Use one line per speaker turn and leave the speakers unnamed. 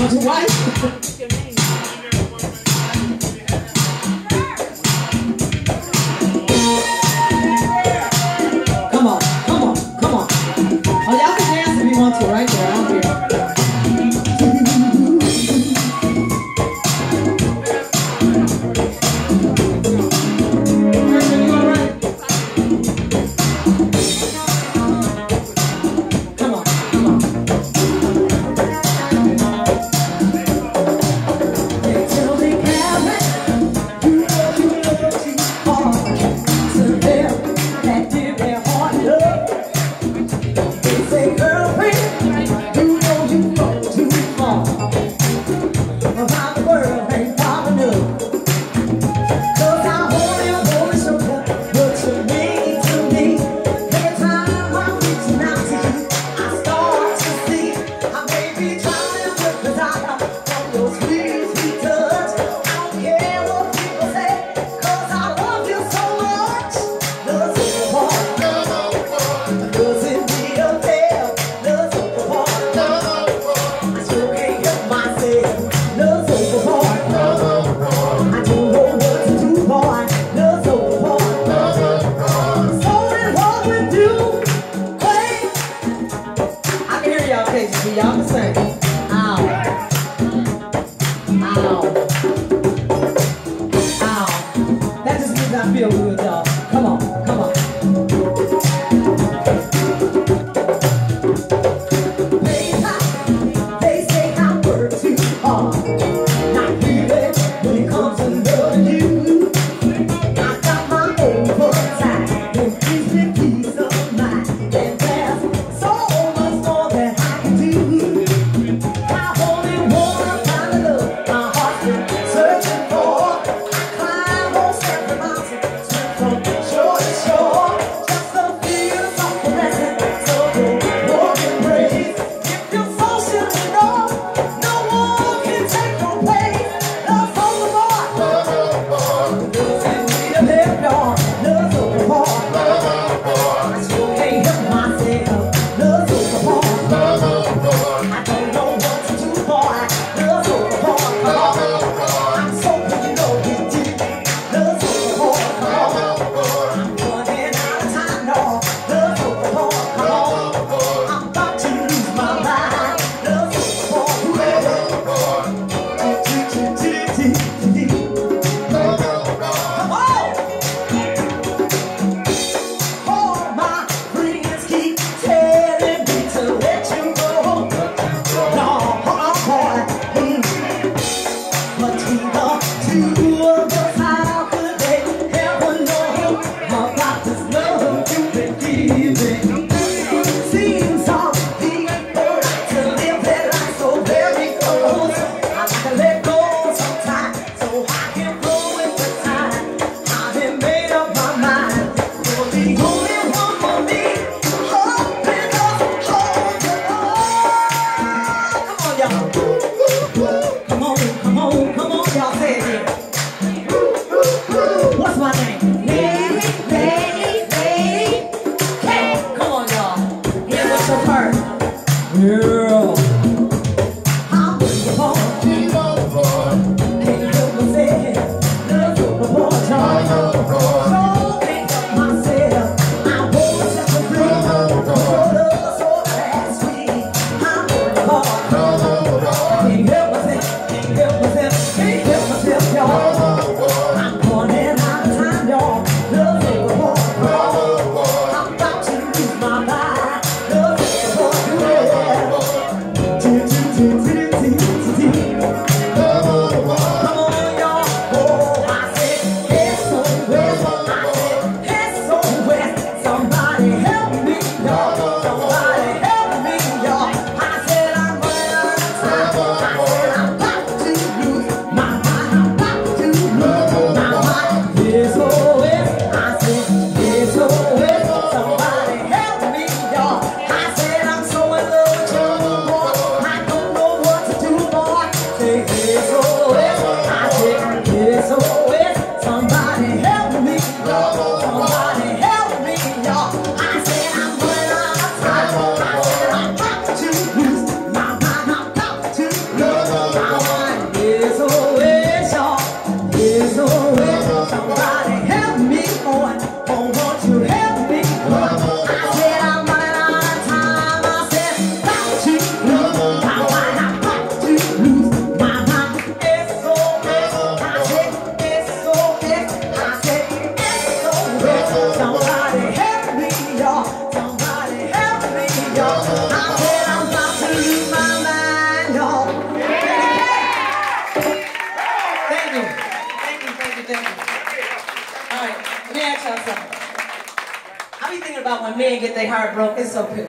Want your wife? Come on, come on, come on. Oh, y'all can dance if you want to, right there. I don't care. Y'all can sing. Ow. Ow. Ow. That just means I feel good, y'all. Come on, come on. They say I work too hard. Not really when it comes to loving you. I got my own time. Don't give me peace of mind. And there's so much more that I can do. I only wanna find the love my heart's been searching for. I climb most every mountain, swim from shore to shore, just to feel some caressing, so good, walk and praise. If your soul should know, no one can take your place. Love's on the board, love's in me to live, y'all. Love's on the board, I sure can't help myself. Love's on the board. I don't know what to do, boy. Love's on the board. I'm so good, you know you do. Love's on the board. I'm running out of time, no. Love's on the board. I'm about to lose my mind. Love's on the board. Come on! All my friends keep telling me to let you go. No, boy. Between the two of us, how could they ever know about this love you've been giving? Seems all people like to live their life so very close. I like to let go sometimes so I can flow with the time. I've been made up my mind. You're the only one for me. Open up, hold your Come on, y'all. Come on, come on, come on, y'all. Say it here. What's my name? Lady, lady, lady. Hey, come on, y'all. Here's what's your part. Yeah. I'm looking for Can't help myself. Love's on the board, y'all. So can't help myself. I wanna set the free. Love so last sweet. I'm looking for Can't help myself. Can't help myself. Can't help myself, y'all. I'm running out of time, y'all. Love's on the board. I'm about to lose my mind. Love's on the board. I be thinking about when men get their heart broke. It's so